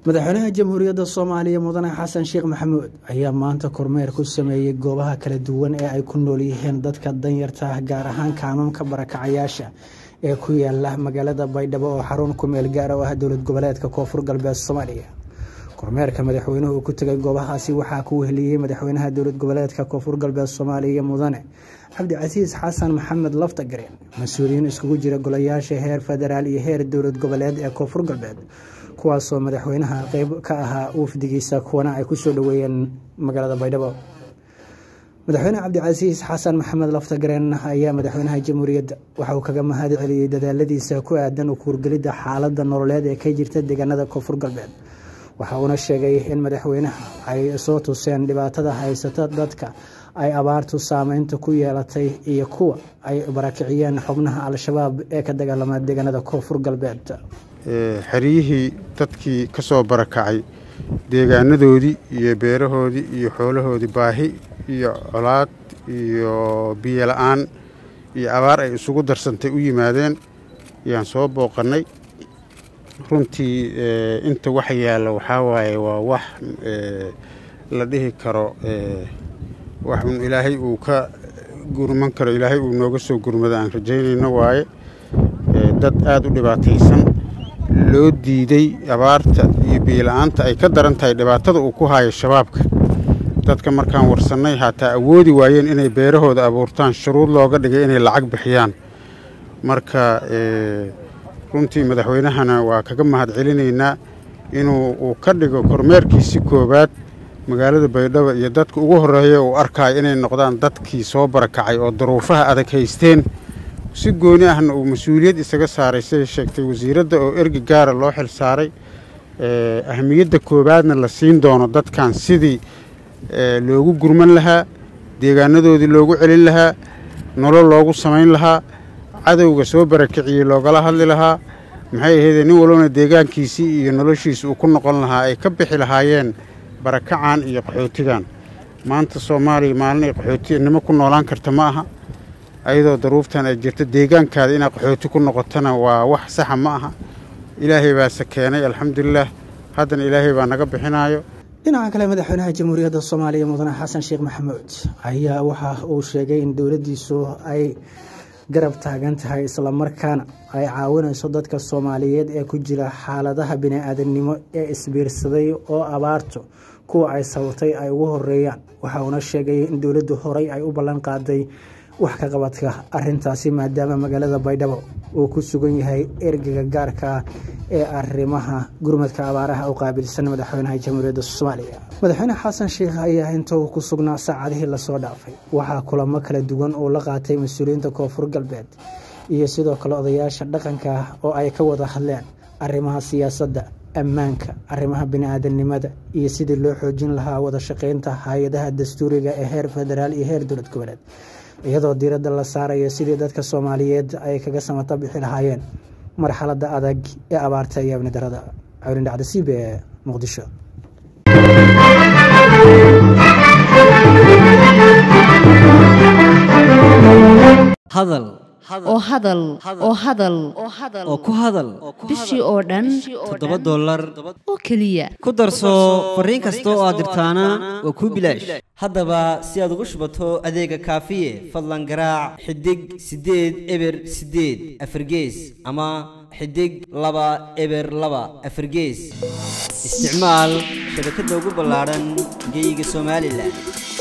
madaxweynaha jamhuuriyadda Soomaaliya mudane Xasan Sheekh Maxamuud ayaa maanta kormeer ku sameeyay goobaha kala duwan ee ay ku nool yihiin dadka danyarta ah gaar ahaan kaamamka barakacayaasha ee ku yaala magaalada Baydhabo oo xarun ku meel gaar ah dowlad goboleedka Koonfur Galbeed Soomaaliya. kormeerka madaxweynuhu ku tagay goobahaasi waxaa ku weheliyay madaxweynaha dowlad goboleedka Koonfur Galbeed Soomaaliya mudane Cabdicasiis Xasan Maxamed Laftagareen, mas'uuliyiin iskugu jira golayaasha heer federaal iyo heer dowlad goboleed ee Koonfur Galbeed, kuwaasoo madaxweynaha qayb ka ahaa wafdigiisa kuwana ay ku soo dhaweeyeen magaalada Baydhabo. madaxweyne Cabdicasiis Xasan Maxamed Laftagareen ayaa madaxweynaha jamhuuriyadda waxa uu kaga mahad celiyay dadaaladiisa ku aadan u kuurgelida xaaladda nololeed ee ka jirta deegaanada Koonfur Galbeed. waxa uu sheegay in madaxweynaha ay soo tuseen dhibaatada haysata dadka ay abaartu saameynta ku yeelatay iyo kuwa ay barakiciyeen xubnaha al-shabaab ee ka dagaalamay deegaanada Koonfur Galbeed. xeriyihii dadkii ka soo barakacay deegaanadoodii iyo beerahoodii iyo xoolahoodii baahi iyo colaad iyo biyo la'aan iyo abaar ay isugu darsantay u yimaadeen ayaan soo booqannay. runtii inta wax yaalla waxaa waaye waa wax la dhihi karo wax ilaahay uu ka gurman karo, ilaahay uu nooga soo gurmada aan rajaynayno waaye. dad aad u dhibaataysan, loo diiday abaarta iyo biyo-la'aanta ay ka daran tahay dhibaatada uu ku hayo shabaabka. dadka markaan warsannay hataa awoodi waayeen inay beerahooda abuurtaan, shuruud looga dhigay inay lacag bixiyaan. marka runtii madaxweynahana waa kaga mahad celinaynaa inuu ka dhigo kormeerkiisi koowaad magaalada Baydhabo iyo dadka ugu horeeya uu arkaayo inay noqdaan dadkii soo barakacay oo duruufaha adag haysteen. si gooni ahna uu mas'uuliyad isaga saaray sida sheegtay wasiiradda oo ergi gaara loo xil saaray. ahmiyadda koowaadna la siin doono dadkan sidii loogu gurman lahaa, deegaanadoodii loogu celin lahaa, nolol loogu samayn lahaa, cadowga soo barakiciyey loogala hadli lahaa, maxay ahayd nin walbana deegaankiisii iyo noloshiisa uu ku noqon lahaa, ay ka bixi lahaayeen barakacan iyo qaxootigan. maanta Soomaaliya maalin ay qaxootinimo ku noolaan karta ma aha, ayadoo daruuftan ay jirto deegaankaada inaad qaxooti ku noqotana waa wax saxa ma aha. ilaahay baa sakeenay alxamdulillaah, haddana ilaahay baa naga bixinayo. dhinaca kale madaxweynaha jamhuuriyadda Soomaaliya mudane Xasan Sheekh Maxamuud ayaa waxa uu sheegay in dowladdiisu ay garab taagan tahay isla markaana ay caawinayso dadka Soomaaliyeed ee ku jira xaaladaha bini'aadanimo ee isbiirsaday oo abaarto kuwa ay sababtay ay ugu horeeyaan. waxa uu sheegay in dowladdu horay ay u ballan qaaday wax ka qabadka arrintaasi maadaama magaalada Baydhabo uu ku sugan yahay ergiga gaarka ee arrimaha gurmadka abaaraha u qaabilsan madaxweynaha jamhuuriyadda Soomaaliya. madaxweyne Xasan Sheekh ayaa inta uu ku sugnaa saacadihii la soo dhaafay waxaa kulamo kala duwan oo la qaatay mas'uuliyiinta Koonfur Galbeed iyo sidoo kale odayaasha dhaqanka oo ay ka wada hadleen arrimaha siyaasadda, ammaanka, arrimaha bini'aadanimada iyo sidii loo xoojin lahaa wada shaqaynta hay'adaha dastuuriga ee heer federaal iyo heer dowlad goboleed, iyadoo diiradda la saarayo sidii dadka Soomaaliyeed ay kaga samata bixi lahaayeen marxaladda adag ee abaarta iyo amni darrada. Cawlin Dhacda CB Muqdisho. hadal oo ku hadal bishii oo dhan $7 oo kaliya ku darso fariin kasta oo aad dirtaana waa ku bilaash. haddaba si aad ugu shubato adeega kaafiye fadlan garaac xidig 8 eber 8 afargees ama xidig 2 eber 2 afargees. isticmaal shabakadda ugu ballaaran geyga Soomaaliland.